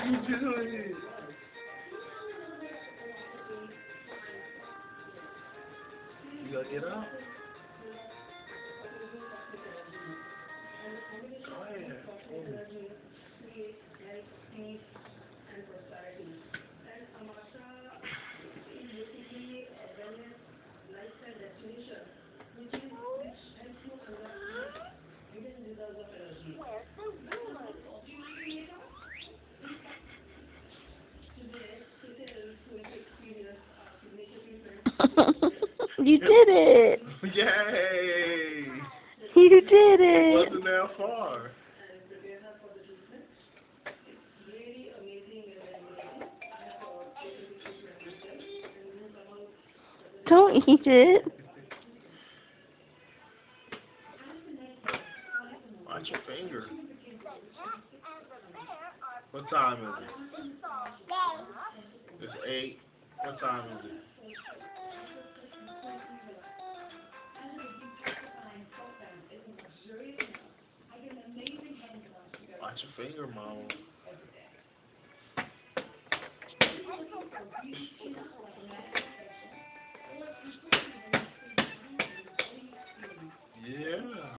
you doing? You gotta get up. Go ahead. You did it! Yay! You did it! Wasn't that far? Don't eat it. Watch your finger. What time is it? It's 8. What time is it? Watch your finger, Mama. Yeah.